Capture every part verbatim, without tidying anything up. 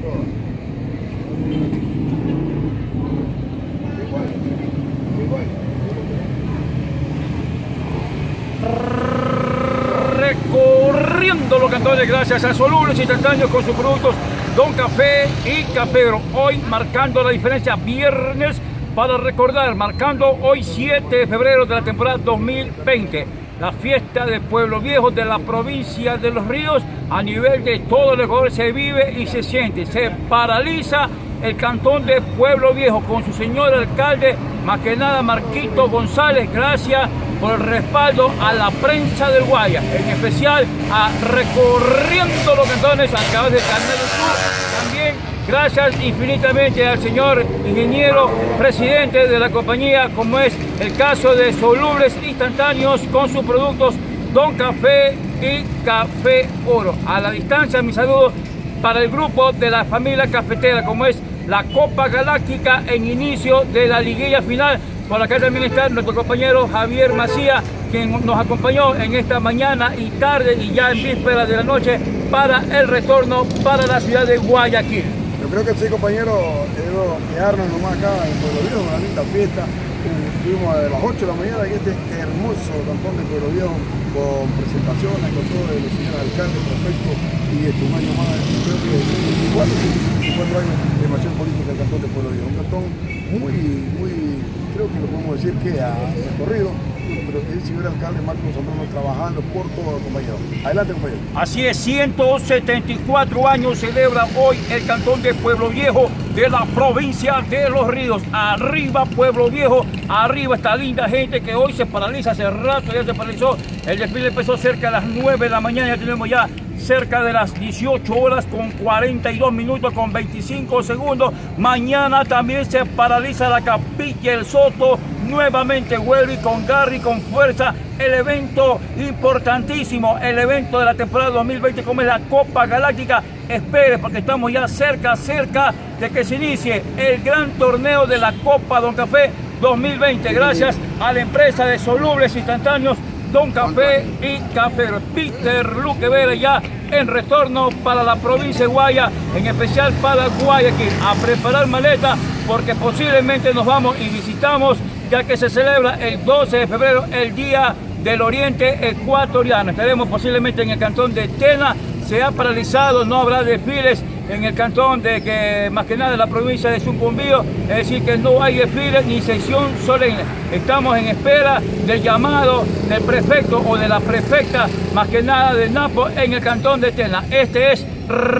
Recorriendo los cantones gracias a Solubles Instantáneos con sus productos Don Café y Café Oro. Hoy marcando la diferencia, viernes para recordar, marcando hoy siete de febrero de la temporada dos mil veinte. La fiesta del Pueblo Viejo de la provincia de Los Ríos, a nivel de todo el Ecuador se vive y se siente. Se paraliza el cantón de Pueblo Viejo con su señor alcalde, más que nada Marquito González. Gracias por el respaldo a la prensa del Guaya, en especial a Recorriendo los Cantones a través del Canal del Sur. También gracias infinitamente al señor ingeniero presidente de la compañía, como es el caso de Solubles Instantáneos con sus productos Don Café y Café Oro. A la distancia, mi saludo para el grupo de la familia cafetera, como es la Copa Galáctica en inicio de la liguilla final. Por acá también está nuestro compañero Javier Macía, quien nos acompañó en esta mañana y tarde y ya en víspera de la noche para el retorno para la ciudad de Guayaquil. Yo creo que sí, compañero, debemos quedarnos nomás acá en Pueblo Viejo, una linda fiesta. Estuvimos a las ocho de la mañana en este hermoso cantón de Pueblo Viejo con presentaciones, con todo el señor alcalde, prefecto y este un año más, creo que cincuenta, cincuenta años de acción política del cantón de Pueblo Viejo. Un cantón muy, muy, creo que lo podemos decir que ha recorrido, pero el señor alcalde Marcos Zambrano trabajando por todo, compañero. Adelante, compañero. Así es, ciento setenta y cuatro años celebra hoy el cantón de Pueblo Viejo de la provincia de Los Ríos. Arriba Pueblo Viejo, arriba esta linda gente que hoy se paraliza, hace rato ya se paralizó. El desfile empezó cerca de las nueve de la mañana, ya tenemos ya cerca de las dieciocho horas con cuarenta y dos minutos con veinticinco segundos. Mañana también se paraliza la Capilla El Soto, nuevamente vuelve con garra y con fuerza el evento importantísimo, el evento de la temporada dos mil veinte, como es la Copa Galáctica. Espere, porque estamos ya cerca, cerca de que se inicie el gran torneo de la Copa Don Café dos mil veinte, gracias a la empresa de Solubles Instantáneos Don Café y Café. Peter Luque Vera ya en retorno para la provincia de Guaya, en especial para Guayaquil, a preparar maleta porque posiblemente nos vamos y visitamos, ya que se celebra el doce de febrero el Día del Oriente Ecuatoriano. Estaremos posiblemente en el cantón de Tena. Se ha paralizado, no habrá desfiles en el cantón de que más que nada de la provincia de Sucumbío, es decir que no hay desfiles ni sesión solemne. Estamos en espera del llamado del prefecto o de la prefecta, más que nada de Napo, en el cantón de Tena. Este es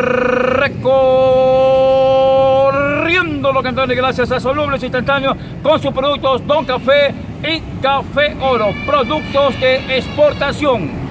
Recorriendo los Cantones gracias a Solubles Instantáneos con sus productos Don Café y Café Oro, productos de exportación.